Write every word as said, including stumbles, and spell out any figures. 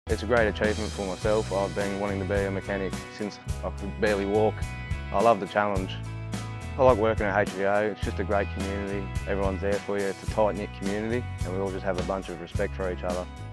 It's a great achievement for myself. I've been wanting to be a mechanic since I could barely walk. I love the challenge. I like working at H V O. It's just a great community. Everyone's there for you. It's a tight-knit community and we all just have a bunch of respect for each other.